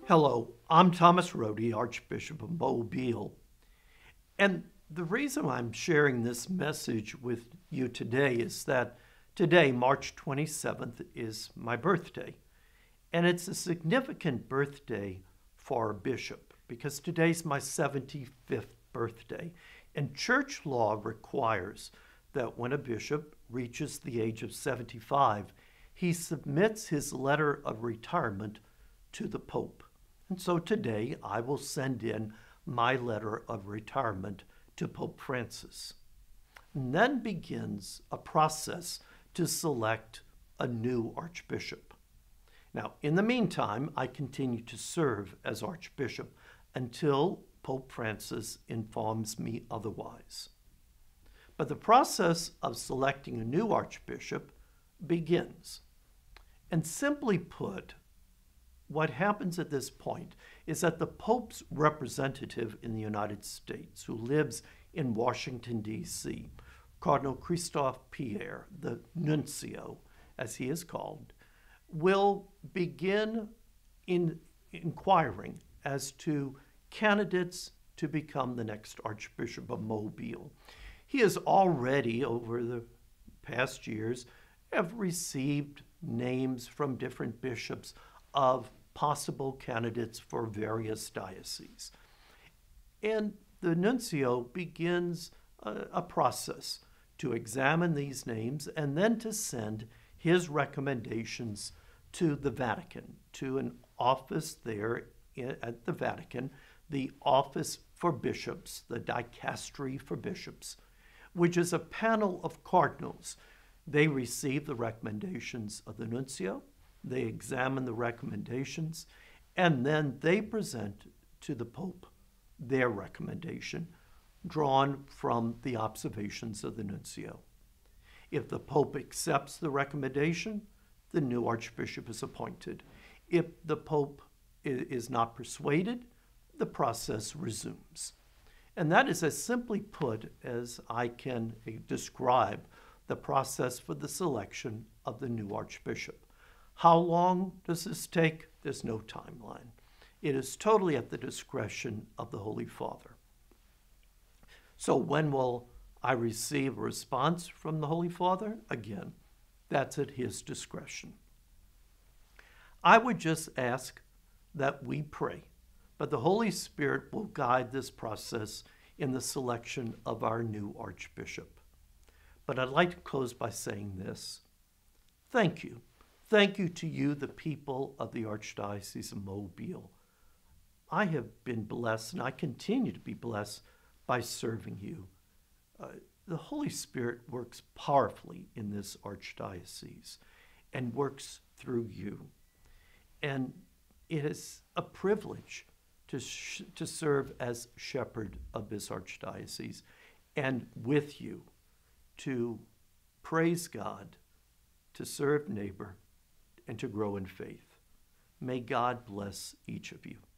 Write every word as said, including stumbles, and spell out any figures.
Hello, I'm Thomas Rodi, Archbishop of Mobile. And the reason I'm sharing this message with you today is that today, March twenty-seventh, is my birthday. And it's a significant birthday for a bishop because today's my seventy-fifth birthday. And church law requires that when a bishop reaches the age of seventy-five, he submits his letter of retirement to the Pope. And so today I will send in my letter of retirement to Pope Francis. And then begins a process to select a new archbishop. Now, in the meantime, I continue to serve as archbishop until Pope Francis informs me otherwise. But the process of selecting a new archbishop begins. And simply put, what happens at this point is that the Pope's representative in the United States, who lives in Washington, D C, Cardinal Christophe Pierre, the nuncio, as he is called, will begin in inquiring as to candidates to become the next Archbishop of Mobile. He has already, over the past years, have received names from different bishops of possible candidates for various dioceses. And the nuncio begins a, a process to examine these names and then to send his recommendations to the Vatican, to an office there at the Vatican, the Office for Bishops, the Dicastery for Bishops, which is a panel of cardinals. They receive the recommendations of the nuncio, they examine the recommendations, and then they present to the Pope their recommendation, drawn from the observations of the nuncio. If the Pope accepts the recommendation, the new archbishop is appointed. If the Pope is not persuaded, the process resumes. And that is as simply put as I can describe the process for the selection of the new archbishop. How long does this take? There's no timeline. It is totally at the discretion of the Holy Father. So when will I receive a response from the Holy Father? Again, that's at his discretion. I would just ask that we pray, but the Holy Spirit will guide this process in the selection of our new archbishop. But I'd like to close by saying this. Thank you. Thank you to you, the people of the Archdiocese of Mobile. I have been blessed, and I continue to be blessed by serving you. Uh, the Holy Spirit works powerfully in this Archdiocese and works through you. And it is a privilege to, sh- to serve as shepherd of this Archdiocese and with you to praise God, to serve neighbor, and to grow in faith. May God bless each of you.